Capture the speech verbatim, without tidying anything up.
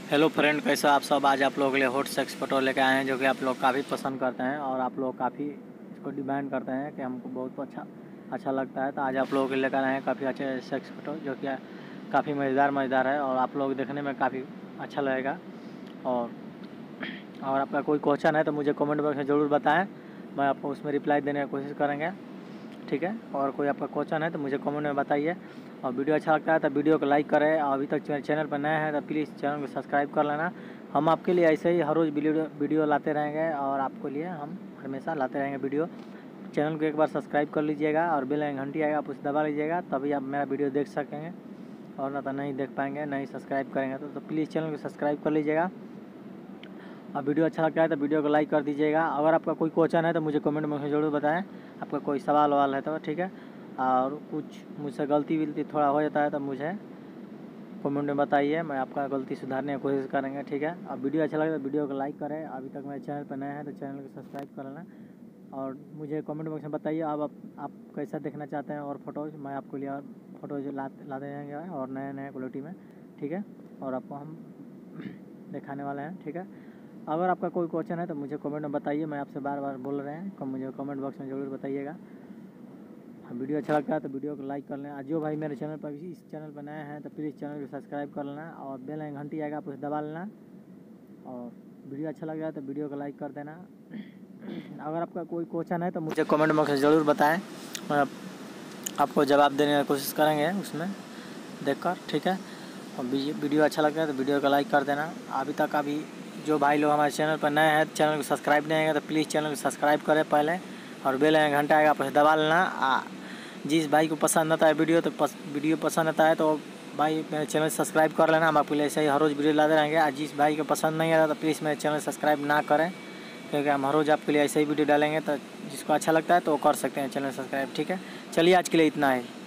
Hello friend, कैसे आप सब। आज आप लोगों के लिए हॉट सेक्स फोटो लेके आए हैं जो कि आप लोग काफ़ी पसंद करते हैं और आप लोग काफ़ी इसको डिमांड करते हैं कि हमको बहुत अच्छा अच्छा लगता है। तो आज आप लोगों के लिए लेकर आए हैं काफ़ी अच्छे सेक्स फोटो जो कि काफ़ी मज़ेदार मज़ेदार है और आप लोग देखने में काफ़ी अच्छा लगेगा। और और आपका कोई क्वेश्चन है तो मुझे कमेंट बॉक्स में ज़रूर बताएँ, मैं आपको उसमें रिप्लाई देने की कोशिश करेंगे, ठीक है। और कोई आपका क्वेश्चन है तो मुझे कमेंट में बताइए। और वीडियो अच्छा लगता है तो वीडियो को लाइक करें और अभी तक चैनल पर नए हैं तो प्लीज़ चैनल को सब्सक्राइब कर लेना। हम आपके लिए ऐसे ही हर रोज़ वीडियो वीडियो लाते रहेंगे और आपके लिए हम हमेशा लाते रहेंगे वीडियो। चैनल को एक बार सब्सक्राइब कर लीजिएगा और बेल आइकन घंटी आएगा आप उसे दबा लीजिएगा, तभी आप मेरा वीडियो देख सकेंगे। और ना तो नहीं देख पाएंगे, नहीं सब्सक्राइब करेंगे तो, तो प्लीज़ चैनल को सब्सक्राइब कर लीजिएगा। और वीडियो अच्छा लगता है तो वीडियो को लाइक कर दीजिएगा। अगर आपका कोई क्वेश्चन है तो मुझे कमेंट में ज़रूर बताएं, आपका कोई सवाल वाल है तो, ठीक है। और कुछ मुझसे गलती वलती थोड़ा हो जाता है तो मुझे कमेंट में बताइए, मैं आपका गलती सुधारने की कोशिश करेंगे, ठीक है। और वीडियो अच्छा लगे तो वीडियो को लाइक करें। अभी तक मेरे चैनल पर नए हैं तो चैनल को सब्सक्राइब कर लेना। और मुझे कमेंट बॉक्स में बताइए अब आप, आप कैसा देखना चाहते हैं और फोटोज़, मैं आपको लिए और फोटोज़ ला लाते रहेंगे और नए नए क्वालिटी में, ठीक है। और आपको हम दिखाने वाले हैं, ठीक है। अगर आपका कोई क्वेश्चन है तो मुझे कमेंट में बताइए, मैं आपसे बार बार बोल रहे हैं, मुझे कमेंट बॉक्स में ज़रूर बताइएगा। वीडियो अच्छा लगता है तो वीडियो को लाइक कर लेना। जो भाई मेरे चैनल पर इस चैनल पर नए हैं तो प्लीज़ चैनल को सब्सक्राइब कर लेना और बेल आइकन घंटी आएगा आप उसे दबा लेना। और वीडियो अच्छा लग रहा है तो वीडियो को लाइक कर देना। अगर आपका कोई क्वेश्चन है तो मुझे कमेंट बॉक्स में ज़रूर बताएं, मैं आपको जवाब देने की कोशिश करेंगे उसमें देखकर, ठीक है। और वीडियो अच्छा लगता है तो वीडियो को लाइक कर देना। अभी तक अभी जो भाई लोग हमारे चैनल पर नए हैं चैनल को सब्सक्राइब नहीं है तो प्लीज़ चैनल को सब्सक्राइब करें पहले और बेल आइकन घंटा आएगा आप उसे दबा लेना। जिस भाई को पसंद आता है वीडियो तो पस, वीडियो पसंद आता है तो भाई मेरे चैनल सब्सक्राइब कर लेना। हम आपके लिए ऐसे ही हर रोज़ वीडियो लाते रहेंगे। और जिस भाई को पसंद नहीं आता तो प्लीज़ मेरे चैनल सब्सक्राइब ना करें, क्योंकि हम हर रोज़ आपके लिए ऐसे ही वीडियो डालेंगे। तो जिसको अच्छा लगता है तो वो कर सकते हैं चैनल सब्सक्राइब, ठीक है। चलिए आज के लिए इतना है।